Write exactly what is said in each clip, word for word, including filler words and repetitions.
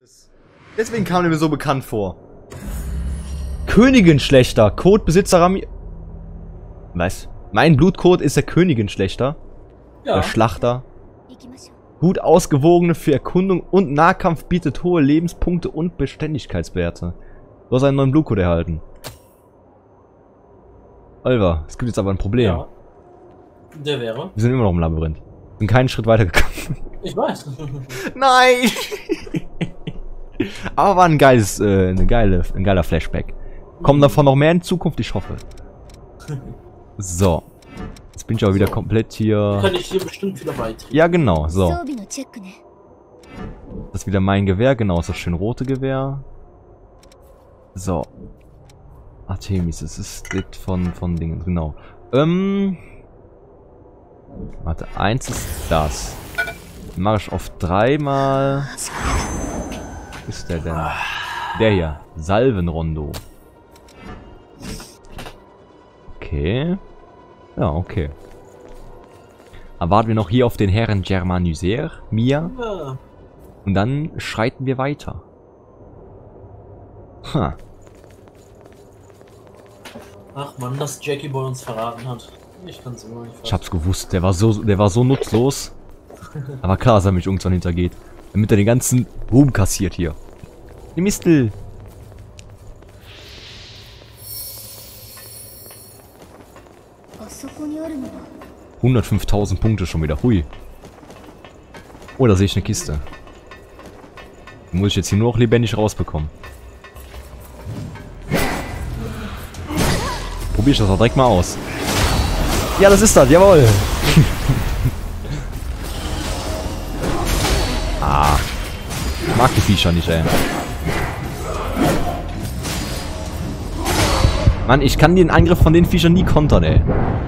Deswegen kam er mir so bekannt vor. Königin-Schlechter. Codebesitzer Rami... Was? Mein Blutcode ist der Königin-Schlechter. Ja. Der Schlachter. Gut ausgewogene für Erkundung und Nahkampf, bietet hohe Lebenspunkte und Beständigkeitswerte. Du hast einen neuen Blutcode erhalten. Oliver, es gibt jetzt aber ein Problem. Ja. Der wäre? Wir sind immer noch im Labyrinth. Wir sind keinen Schritt weitergekommen. Ich weiß. Nein! Aber war ein geiles, äh, eine geile, ein geiler Flashback. Kommen davon noch mehr in Zukunft, ich hoffe. So. Jetzt bin ich aber wieder so komplett hier. Kann ich hier bestimmt wieder beitreten. Ja, genau, so. Das ist wieder mein Gewehr, genau, das schön rote Gewehr. So. Artemis, das ist das von, von Dingen, genau. Ähm. Warte, eins ist das. Dann mache ich auf dreimal. Was ist der denn? Der hier. Salvenrondo. Okay. Ja, okay. Aber warten wir noch hier auf den Herrn Germanuser, Mia. Ja. Und dann schreiten wir weiter. Ha. Ach man, dass Jackie Boy uns verraten hat. Ich kann's immer nicht fassen. Ich hab's gewusst, der war so, der war so nutzlos. Aber klar, dass er mich irgendwann hintergeht. Damit er den ganzen Ruhm kassiert hier. Die Mistel. hundertfünftausend Punkte schon wieder. Hui. Oh, da sehe ich eine Kiste. Die muss ich jetzt hier nur noch lebendig rausbekommen. Probier ich das auch direkt mal aus. Ja, das ist das, jawohl. Ah. Ich mag die Viecher nicht, ey. Mann, ich kann den Angriff von den Viechern nie kontern, ey.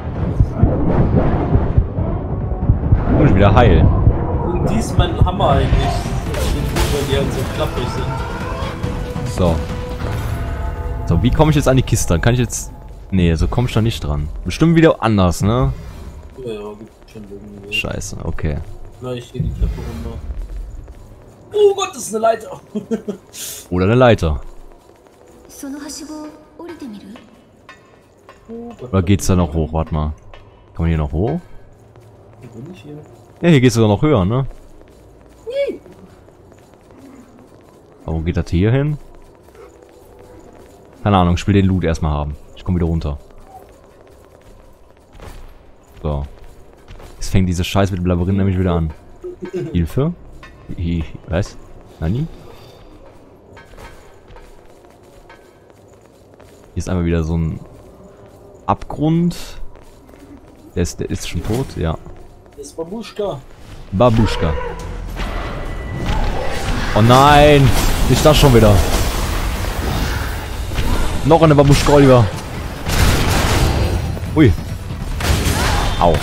Muss ich wieder heilen. Und dies ist mein Hammer eigentlich. Weil die halt so klapprig sind. So. So, wie komme ich jetzt an die Kiste? Kann ich jetzt... Nee, so komme ich da nicht dran. Bestimmt wieder anders, ne? Ja, ja, gibt schon irgendwie. Scheiße, okay. Gleich hier die Treppe runter. Oh Gott, das ist eine Leiter. Oder eine Leiter. Oder geht's da noch hoch? Warte mal. Kann man hier noch hoch? Bin ich hier? Ja, hier geht's sogar noch höher, ne? Aber wo geht das hier hin? Keine Ahnung, ich will den Loot erstmal haben. Ich komme wieder runter. So. Jetzt fängt diese Scheiß mit dem Labyrinth nämlich wieder an. Hilfe? Hi, was? Nani? Hier ist einmal wieder so ein Abgrund. Der ist, der ist schon tot, ja. Das ist Babuschka. Babuschka. Oh nein! Nicht das schon wieder. Noch eine Babuschka, Oliver. Ui. Au.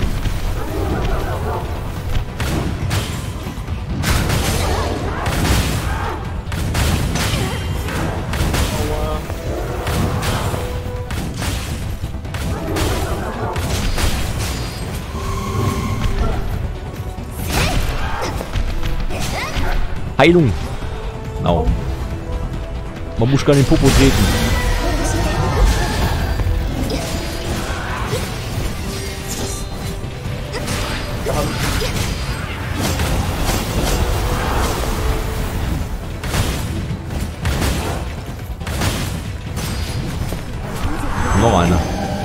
Heilung. Genau. Babuschka in den Popo treten. Noch eine.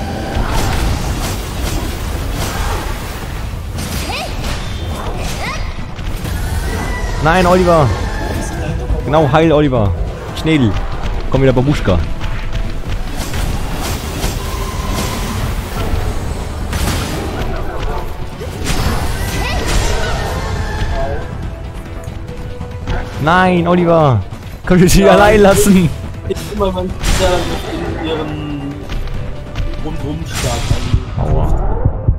Nein, Oliver. Genau, heil, Oliver. Schnell. Komm wieder, Babuschka. Nein, Oliver. Komm ich dich allein lassen. Ich immer mein Pizza in ihren Rundumschlag. Aua.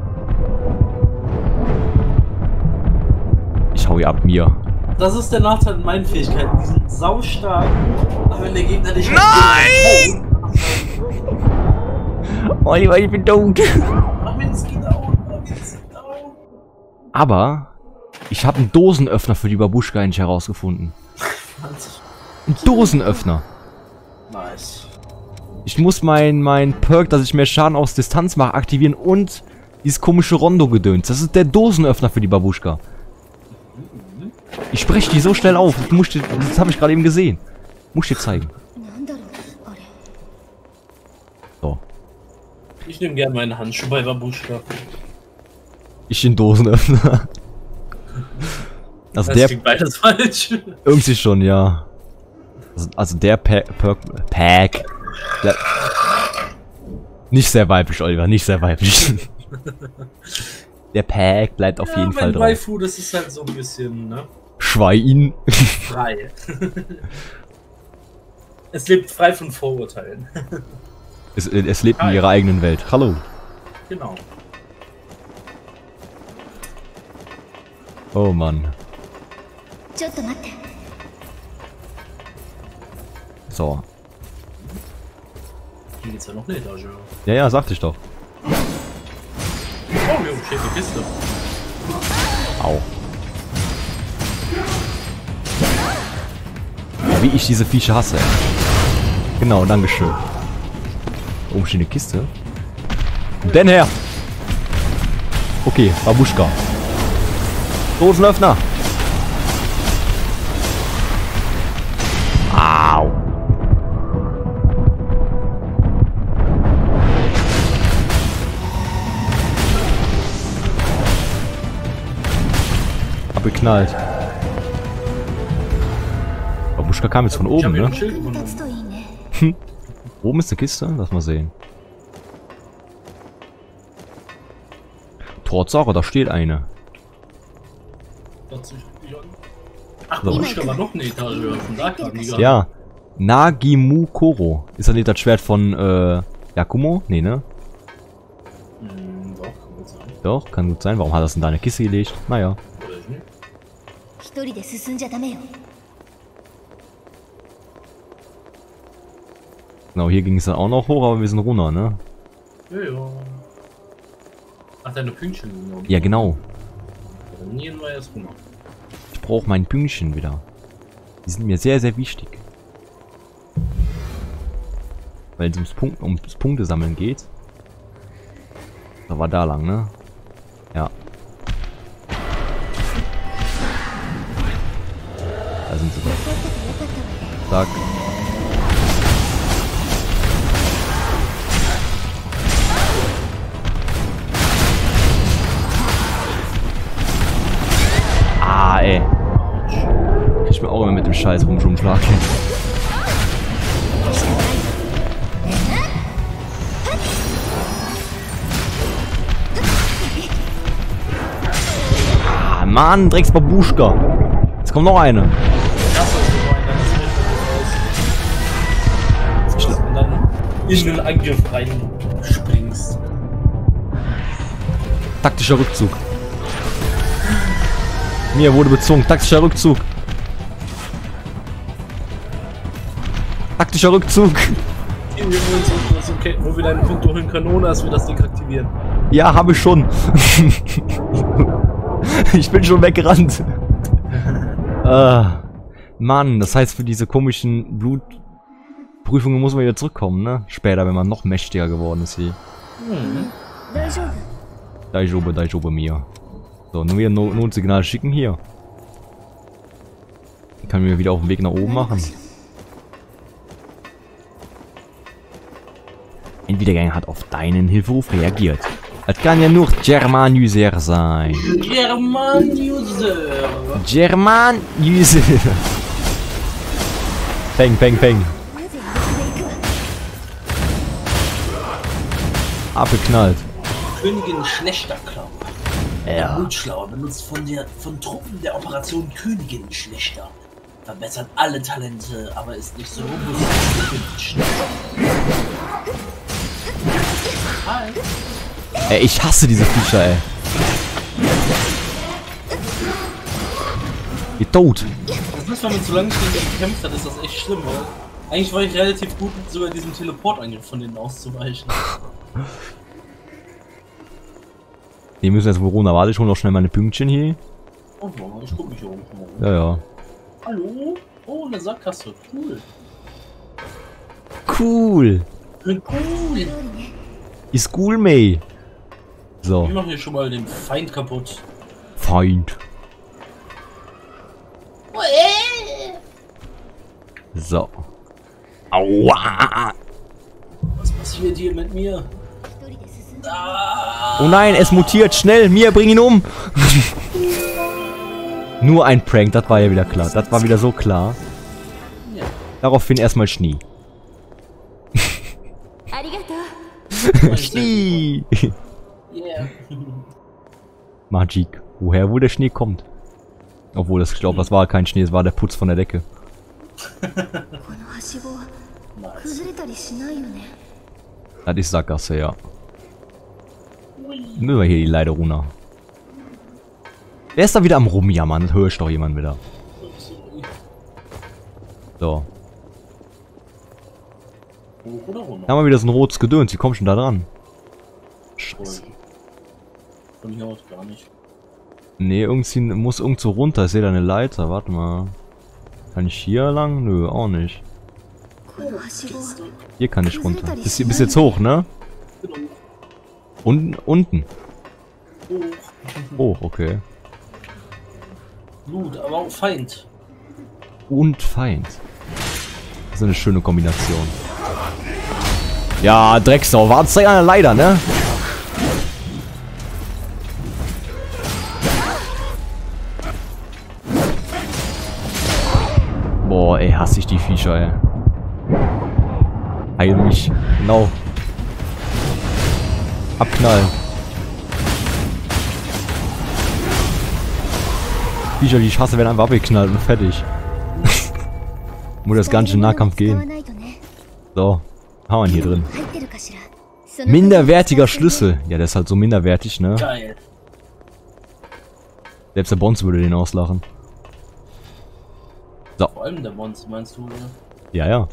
Ich hau ihr ab mir. Das ist der Nachteil mit meinen Fähigkeiten. Die sind saustark, aber wenn der Gegner nicht... Nein! Oliver, ich bin tot. Aber ich habe einen Dosenöffner für die Babuschka nicht herausgefunden. Ein Dosenöffner. Nice. Ich muss mein, mein Perk, dass ich mehr Schaden aus Distanz mache, aktivieren und dieses komische Rondo-Gedöns. Das ist der Dosenöffner für die Babuschka. Ich spreche die so schnell auf. Ich muss dir, das habe ich gerade eben gesehen. Muss ich dir zeigen. So. Ich nehme gerne meine Handschuhe bei Babuschka. Ich den Dosenöffner. Also das der klingt beides falsch. Irgendwie schon, ja. Also, also der pa Perk... Pack... Der, nicht sehr weiblich, Oliver. Nicht sehr weiblich. Der Pack bleibt auf ja, jeden Fall drauf. Waifu, das ist halt so ein bisschen, ne? Schwein. Frei. Es lebt frei von Vorurteilen. Es, es lebt Hi. in ihrer eigenen Welt. Hallo. Genau. Oh Mann. So. Hier geht's ja noch eine Etage. Ja, ja, sagte ich doch. Oh, wir haben eine Kiste. Au. Wie ich diese Viecher hasse. Genau, dankeschön. Oben steht eine Kiste. Denn her! Okay, Babuschka. Dosenöffner! Au! Abgeknallt. Babuschka kam jetzt von oben, ne? Hm. Oben ist eine Kiste, lass mal sehen. Tatsache, da steht eine. Ach, Babuschka war noch eine Etage höher, von da kam die gar nicht. Ja. Nagimukoro. Ist das nicht das Schwert von, äh, Yakumo? Nee, ne? Hm, doch, kann gut sein. Doch, kann gut sein. Warum hat das in deine Kiste gelegt? Naja. Genau, hier ging es dann auch noch hoch, aber wir sind runter, ne? Ja, ja. Ach, deine Pünktchen sind noch. Ja, genau. Dann gehen wir erst runter. Ich brauche mein Pünktchen wieder. Die sind mir sehr, sehr wichtig. Weil es ums, Punkt, ums Punkte sammeln geht. Da war da lang, ne? Ja. Da sind sie doch. Zack. Ah, ey. Krieg ich mir auch immer mit dem Scheiß rumschumschlag. Ah, Mann, Drecks Babuschka. Jetzt kommt noch eine. Und dann in den Angriff reinspringst. Taktischer Rückzug. Mir wurde bezogen. Taktischer Rückzug. Taktischer Rückzug. Okay, wo wir deine Punkte holen können, ohne dass wir das Ding aktivieren. Ja, habe ich schon. Ich bin schon weggerannt. äh, Mann, das heißt, für diese komischen Blutprüfungen muss man wieder zurückkommen, ne? Später, wenn man noch mächtiger geworden ist hier. Hm. Daijobe, Daijobe mir. So, nur wieder Not Notsignal schicken hier. Kann mir wieder auf den Weg nach oben machen. Ein Wiedergänger hat auf deinen Hilferuf reagiert. Das kann ja nur German User sein. German User. German User. Peng, peng, peng. Abgeknallt. Königin Schlechterklaue. Ja. Der Blutschlauer benutzt von, der, von Truppen der Operation Königin Schlechter. Verbessert alle Talente, aber ist nicht so robust wie die Hi. Ey, ich hasse diese Viecher, ey. Geh tot. Das ist, wenn man zu lange gekämpft hat, ist das echt schlimm, weil eigentlich war ich relativ gut, sogar diesem Teleportangriff von denen auszuweichen. Die müssen jetzt wohl runter. Warte, ich hole noch schnell meine Pünktchen hier. Oh, ich guck mich hier oben. Ja, ja. Hallo? Oh, eine Sackgasse. Cool. Cool. Cool. Ist cool, May. So. Wir machen hier schon mal den Feind kaputt. Feind. So. Aua. Was passiert hier mit mir? Ah. Oh nein, es mutiert. Schnell, Mia, bring ihn um. Nur ein Prank, das war ja wieder klar. Das war wieder so klar. Ja. Daraufhin erstmal Schnee. Schnee. Yeah. Magik. Woher wohl der Schnee kommt. Obwohl, das, ich glaube, das war kein Schnee, es war der Putz von der Decke. Das ist Sackgasse, ja. Müssen wir hier die Leiter runter. Wer ist da wieder am Rumjammern? Das höre ich doch jemand wieder. So. Hoch oder runter? Da haben wir wieder so ein rotes Gedöns. Wie kommst du denn da dran? Scheiße. Von hier aus gar nicht. Nee, irgendwie muss irgendwo runter. Ich sehe da eine Leiter. Warte mal. Kann ich hier lang? Nö, auch nicht. Hier kann ich runter. Bis, bis jetzt hoch, ne? Unten? Unten. Hoch, okay. Blut, aber auch Feind. Und Feind. Das ist eine schöne Kombination. Ja, Drecksau. Wart's direkt an der Leiter, ne? Boah, ey, hasse ich die Viecher, ey. Heil mich. Genau. Abknallen. Viecher, die ich hasse, werden einfach abgeknallt und fertig. Muss das ganze Nahkampf gehen. So. Haben wir hier drin. Minderwertiger Schlüssel. Ja, der ist halt so minderwertig, ne? Geil. Selbst der Bons würde den auslachen. So. Vor allem der Bons, meinst du, oder? Ja, ja.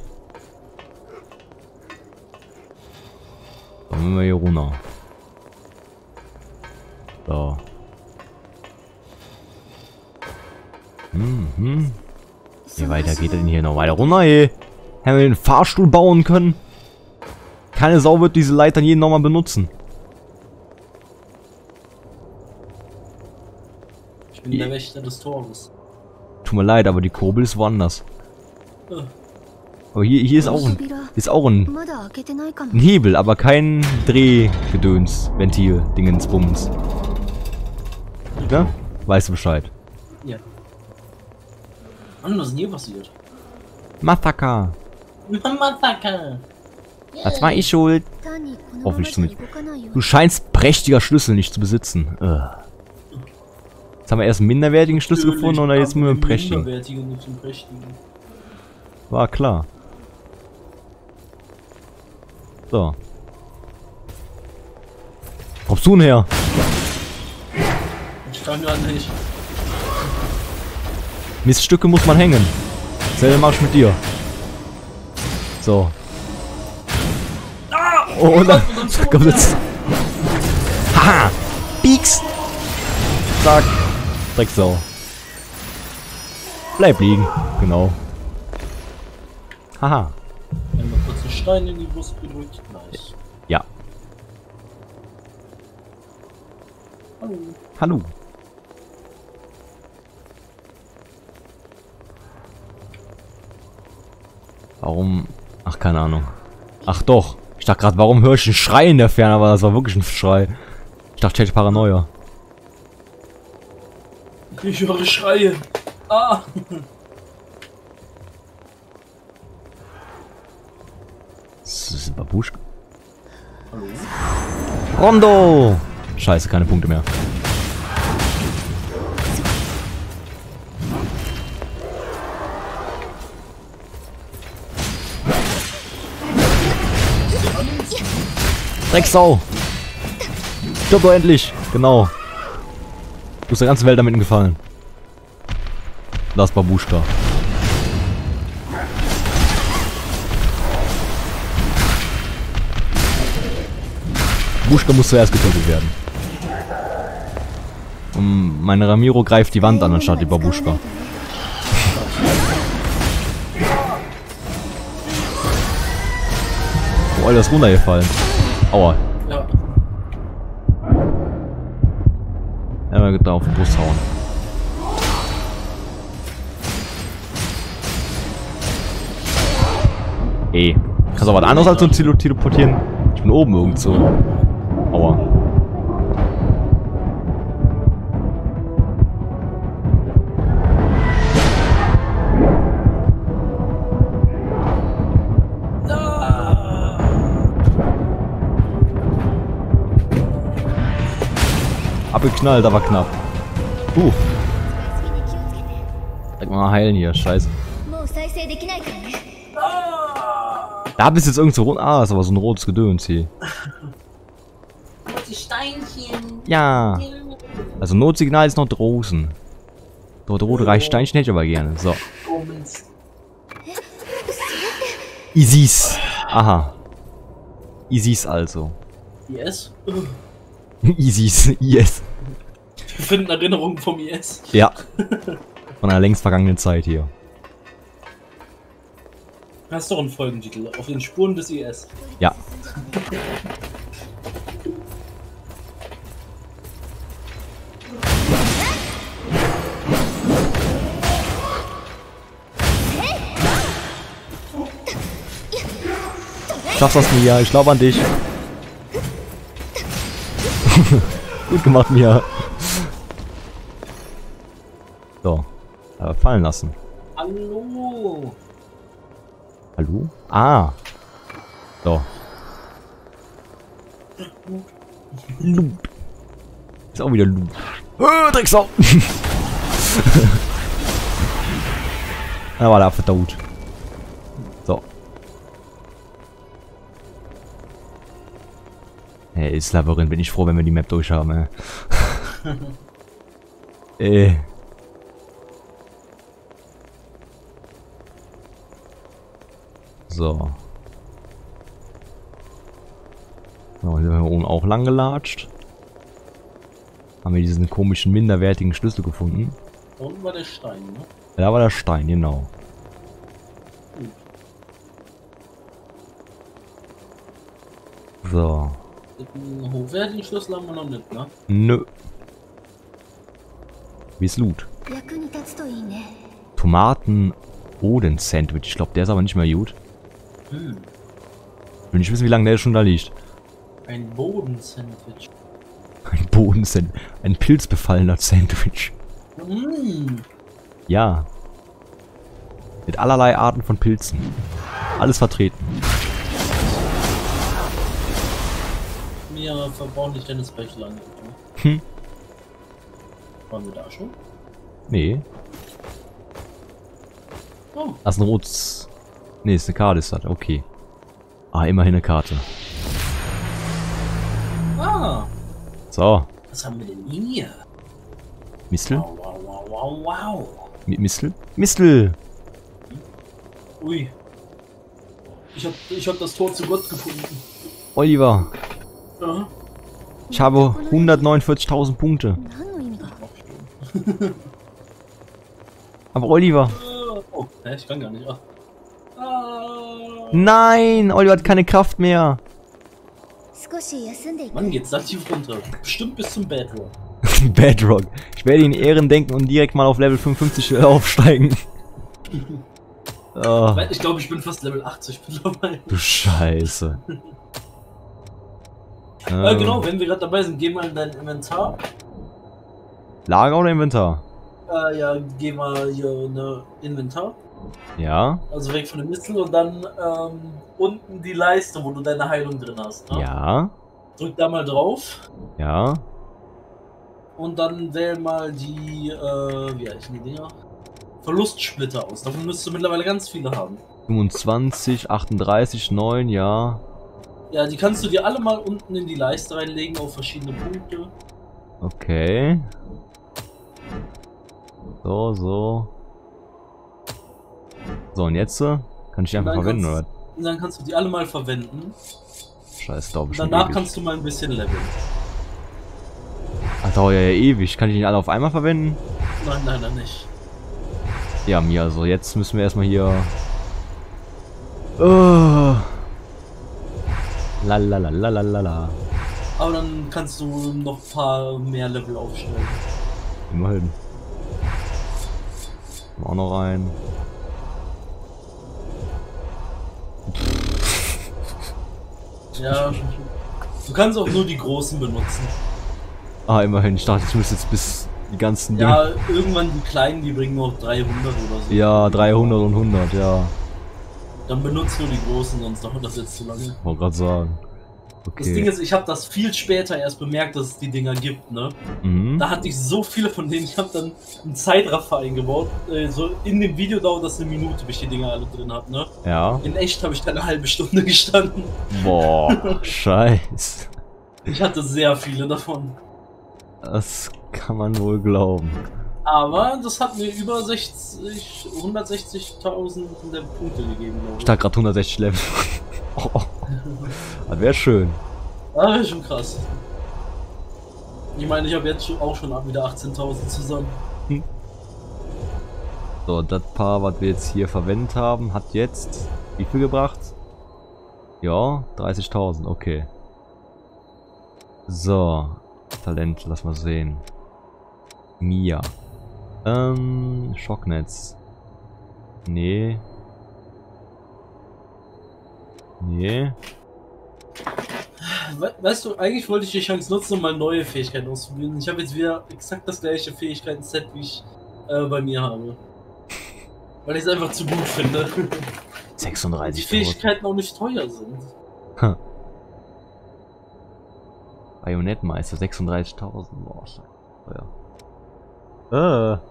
Dann müssen wir hier runter. So. Mhm. Wie weiter geht denn hier noch weiter runter, ey? Hätten wir den Fahrstuhl bauen können? Keine Sau wird diese Leitern jeden nochmal benutzen. Ich bin der Wächter des Tores. Tut mir leid, aber die Kurbel ist woanders. Ja. Aber hier, hier ist auch ein, ist auch ein, ein Hebel, aber kein Drehgedöns, Ventil, Dingensbums. Ne? Weißt du Bescheid? Ja. Mann, was ist denn hier passiert? Massaker. Massaker. Das war ich schuld. Hoffentlich nicht. Du scheinst prächtiger Schlüssel nicht zu besitzen. Ugh. Jetzt haben wir erst einen minderwertigen Schlüssel gefunden und jetzt nur einen prächtigen. War klar. So. Kommst du denn her? Ich kann gar nicht. Miststücke muss man hängen. Selber mach ich mit dir. So. Oh, dann kommt jetzt. Haha! Pieks! Zack! Drecksau. Bleib liegen. Genau. Haha. Einmal kurz einen Stein in die Brust gedrückt. Nice. Ja. Hallo. Hallo. Warum? Ach, keine Ahnung. Ach doch. Ich dachte gerade, warum höre ich einen Schrei in der Ferne, aber das war wirklich ein Schrei. Ich dachte, ich hätte Paranoia. Ich höre Schreie. Ah! Das ist ein Babuschka. Hallo? Rondo! Scheiße, keine Punkte mehr. Drecksau! Stirb doch endlich! Genau. Du hast der ganzen Welt damit gefallen. Das Babuschka. Babuschka muss zuerst getötet werden. Und meine Ramiro greift die Wand an, anstatt die Babuschka. Oh, der ist runtergefallen. Aua. Ja. Einmal da auf den Bus hauen. Ey. Kannst du auch was anderes als so ein Tele teleportieren? Ich bin oben irgendwo. Aua. Abgeknallt, aber knapp. Uh. Sag mal heilen hier, scheiße. Da bist jetzt irgendwo rund. Ah, ist aber so ein rotes Gedöns hier. Die Steinchen. Ja. Also Notsignal ist noch draußen. Dort rote reicht Steinchen hätte ich aber gerne. So. Isis. Aha. Isis also. Yes. Isis. Yes. Wir finden Erinnerungen vom I S. Ja. Von einer längst vergangenen Zeit hier. Hast doch einen Folgentitel. Auf den Spuren des I S. Ja. Schaffst das, Mia? Ich glaube an dich. Gut gemacht, Mia. So. Aber fallen lassen. Hallo. Hallo? Ah. So. Loot. Ist auch wieder Loot. Oh, Drecksau. Da war der verdaut. So. Hey, ist Labyrinth. Bin ich froh, wenn wir die Map durchhaben, ey. äh. So. So, hier sind wir oben auch lang gelatscht. Haben wir diesen komischen, minderwertigen Schlüssel gefunden. Da unten war der Stein, ne? Ja, da war der Stein, genau. Gut. So. Den hochwertigen Schlüssel haben wir noch nicht, ne? Nö. Wie ist Loot? Tomaten-Oden-Sandwich. Ich glaube, der ist aber nicht mehr gut. Hm. Will nicht wissen, wie lange der schon da liegt. Ein Bodensandwich. Ein Bodensandwich. Ein pilzbefallener Sandwich. Mm. Ja. Mit allerlei Arten von Pilzen. Alles vertreten. Mir verbrauchen nicht deine Special an. Hm. Waren wir da schon? Nee. Oh. Das ist ein rotes... Nee, ist eine Karte, ist das. Okay. Ah, immerhin eine Karte. Ah. So. Was haben wir denn hier? Mistel? Wow, wow, wow, wow, wow. Mit Mistel? Mistel! Ui. Ich hab, ich hab das Tor zu Gott gefunden. Oliver. Ja. Ich habe hundertneunundvierzigtausend Punkte. Aber Oliver. Oh, hä, ich kann gar nicht. Ach. Ah. Nein! Oliver hat keine Kraft mehr. Mann, geht's da tief runter. Bestimmt bis zum Bedrock. Bedrock. Ich werde ihn Ehren denken und direkt mal auf Level fünfundfünfzig aufsteigen. Oh. Ich glaube, ich bin fast Level achtzig mittlerweile. Du Scheiße. Äh, genau, wenn wir gerade dabei sind, geh mal in dein Inventar. Lager oder Inventar? Äh, ja, geh mal hier in ne Inventar. Ja. Also weg von dem Mistel und dann ähm, unten die Leiste, wo du deine Heilung drin hast. Ne? Ja. Drück da mal drauf. Ja. Und dann wähl mal die, äh, wie heißen die Dinger? Verlustsplitter aus. Davon müsstest du mittlerweile ganz viele haben. fünfundzwanzig, achtunddreißig, neun, ja. Ja, die kannst du dir alle mal unten in die Leiste reinlegen auf verschiedene Punkte. Okay. So, so. So, und jetzt äh, kann ich die einfach verwenden, kannst, oder? Und dann kannst du die alle mal verwenden. Scheiß, dauert Und bestimmt danach ewig. kannst du mal ein bisschen leveln. Ach, dauert ja, ja ewig. Kann ich die nicht alle auf einmal verwenden? Nein, leider nicht. Ja, mir, also jetzt müssen wir erstmal hier... Oh. Lalalala. Aber dann kannst du noch ein paar mehr Level aufstellen. Immerhin. Auch noch rein. Ja. Du kannst auch nur die großen benutzen. Ah, immerhin. Ich dachte, ich muss jetzt bis die ganzen Dinge. Ja, irgendwann die kleinen, die bringen noch dreihundert oder so. Ja, dreihundert und hundert, ja. Dann benutzt nur die großen, sonst dauert das jetzt zu lange. Wollte gerade sagen. Okay. Das Ding ist, ich habe das viel später erst bemerkt, dass es die Dinger gibt, ne? Mhm. Da hatte ich so viele von denen, ich habe dann einen Zeitraffer eingebaut. Äh, so in dem Video dauert das eine Minute, bis ich die Dinger alle drin habe, ne? Ja. In echt habe ich da eine halbe Stunde gestanden. Boah, scheiße. Ich hatte sehr viele davon. Das kann man wohl glauben. Aber das hat mir über sechzig, hundertsechzigtausend Punkte gegeben, glaube ich. Ich dachte gerade hundertsechzig Level. Oh, das wäre schön. Das wäre schon krass. Ich meine, ich habe jetzt auch schon ab wieder achtzehntausend zusammen. Hm. So, das Paar, was wir jetzt hier verwendet haben, hat jetzt wie viel gebracht? Ja, dreißigtausend, okay. So, Talent, lass mal sehen. Mia. Ähm, Schocknetz. Nee. Nee. We weißt du, eigentlich wollte ich die Chance nutzen, um mal neue Fähigkeiten auszuprobieren. Ich habe jetzt wieder exakt das gleiche Fähigkeiten-Set, wie ich äh, bei mir habe. Weil ich es einfach zu gut finde. sechsunddreißig. Die Fähigkeiten auch nicht teuer sind. Hm. Bajonettmeister, sechsunddreißigtausend. Boah, teuer. Äh.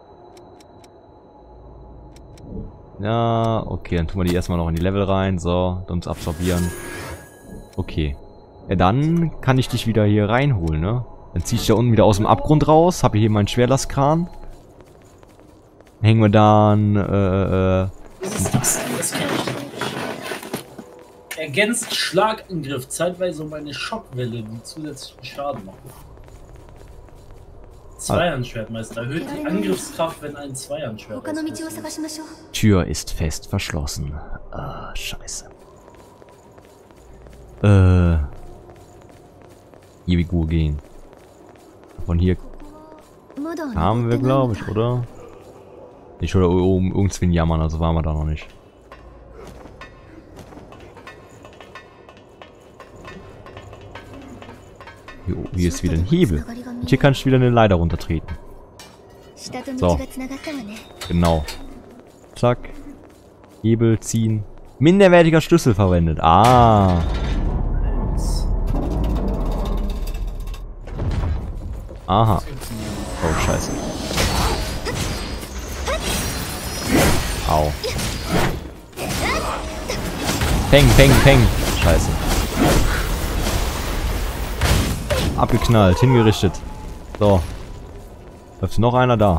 Ja, okay, dann tun wir die erstmal noch in die Level rein. So, uns absorbieren. Okay. Ja, dann kann ich dich wieder hier reinholen, ne? Dann zieh ich da unten wieder aus dem Abgrund raus. Habe hier meinen Schwerlastkran. Hängen wir dann, äh, äh. Was ist das? Das kenn ich nicht. Ergänzt Schlagangriff zeitweise um eine Schockwelle, die zusätzlichen Schaden macht. Zweihandschwertmeister erhöht die Angriffskraft, wenn ein Zweihandschwert ist. Tür ist fest verschlossen. Ah, scheiße. Äh. Hier wie gut gehen. Von hier kamen wir, glaube ich, oder? Ich oder oben irgendwen jammern, also waren wir da noch nicht. Hier, hier ist wieder ein Hebel. Und hier kann ich wieder eine Leiter runtertreten. So. Genau. Zack. Hebel ziehen. Minderwertiger Schlüssel verwendet. Ah. Aha. Oh, scheiße. Au. Peng, peng, peng. Scheiße. Abgeknallt, hingerichtet. So. Läuft noch einer da.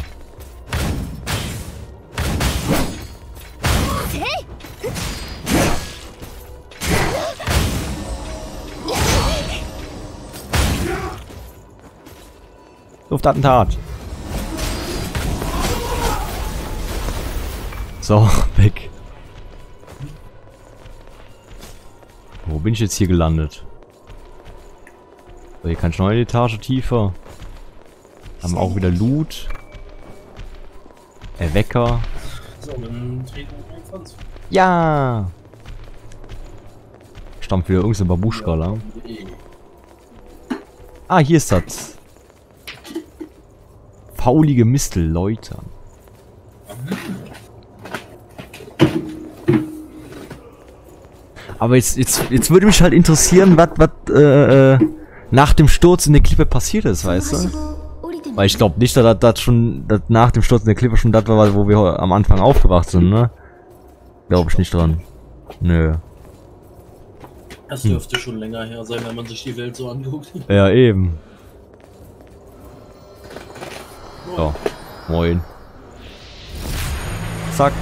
Luftattentat. So, weg. Wo bin ich jetzt hier gelandet? So, hier kann ich noch eine Etage tiefer. Haben auch wieder Loot. Erwecker. So, dann treten wir einundzwanzig. Ja! Stammt wieder irgendein Babuschka lang. Ah, hier ist das. Faulige Mistel läutern. Aber jetzt, jetzt, jetzt würde mich halt interessieren, was, was, äh, nach dem Sturz in der Klippe passiert ist, weißt du? Weil ich glaube nicht, dass das schon, dass nach dem Sturz in der Klippe schon das war, wo wir am Anfang aufgewacht sind, ne? Glaube ich nicht dran. Nö. Das dürfte hm. schon länger her sein, wenn man sich die Welt so anguckt. Ja, eben. So, moin. Zack.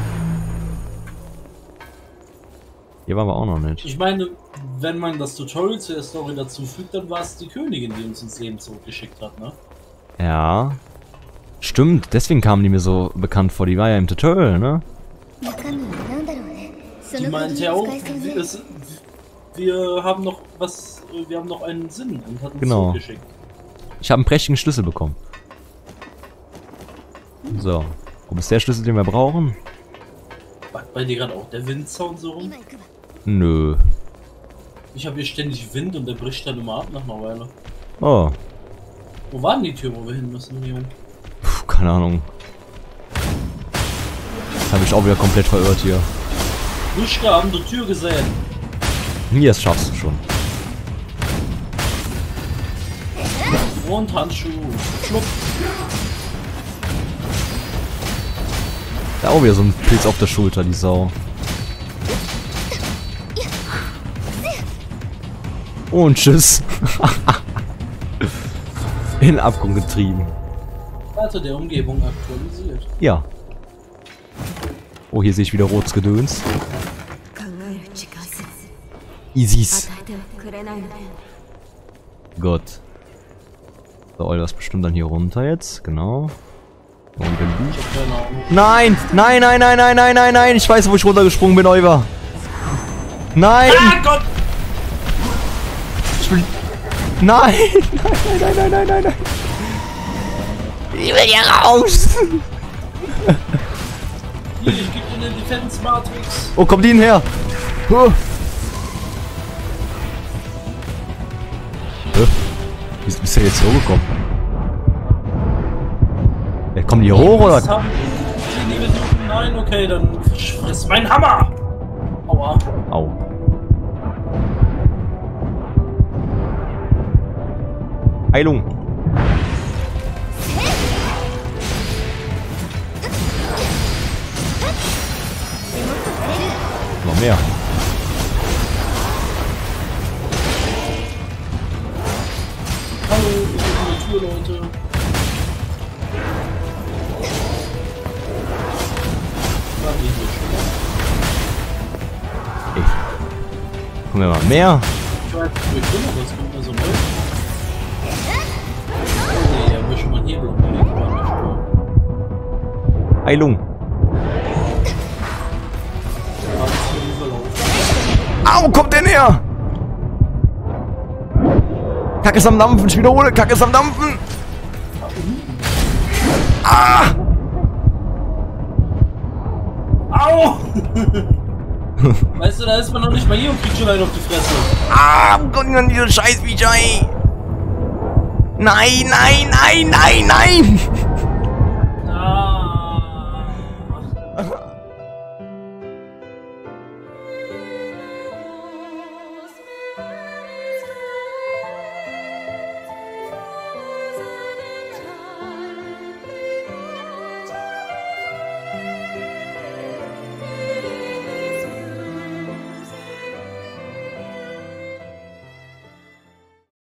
Hier waren wir auch noch nicht. Ich meine, wenn man das Tutorial zu der Story dazu fügt, dann war es die Königin, die uns ins Leben zurückgeschickt hat, ne? Ja. Stimmt, deswegen kamen die mir so bekannt vor. Die war ja im Tutorial, ne? Die meinte ja auch, es, wir haben noch was, wir haben noch einen Sinn und hat uns genau. zurückgeschickt. Ich habe einen prächtigen Schlüssel bekommen. So. Wo ist der Schlüssel, den wir brauchen? Backt bei dir gerade auch der Windsound so rum? Nö. Ich habe hier ständig Wind und der bricht dann immer ab nach einer Weile. Oh. Wo war denn die Tür, wo wir hin müssen, Junge? Puh, keine Ahnung. Habe ich auch wieder komplett verirrt hier. Duschka, haben die Tür gesehen. Hier, das schaffst du schon. Und Handschuh. Schluck. Da auch wieder so ein Pilz auf der Schulter, die Sau. Und tschüss. In den Abgrund getrieben. Karte der Umgebung aktualisiert. Ja. Oh, hier sehe ich wieder rotes Gedöns. Isis. Gott. So, Oliver ist bestimmt dann hier runter jetzt. Genau. Und den nein! Nein, nein, nein, nein, nein, nein, nein! Ich weiß, wo ich runtergesprungen bin, Oliver. Nein! Ah, Gott! Ich will... Nein! Nein, nein, nein, nein, nein, nein! Ich will hier raus! Hier, ich geb dir den Defense Matrix. Oh, kommt die denn her? Huh. Huh. Wie bist du jetzt hier hochgekommen? Ja, kommen die hier hoch, oder? Nein, okay, dann friss mein Hammer! Aua. Au. Heilung. Noch mehr. Hallo, ich bin die Tür, Leute. Ey. Kommen wir mal mehr. Ich weiß nicht, wo ich bin, aber es kommt mir so neu. Oh nee, haben wir schon mal einen Hebel umgelegt. Heilung. Au, kommt der näher! Kacke ist am Dampfen, ich wiederhole, Kacke ist am Dampfen! Ah! Au! Weißt du, da ist man noch nicht mal hier und kriegt schon einen auf die Fresse. Ah, Gott, diese Scheißviecher, ey! Nein, nein, nein, nein, nein!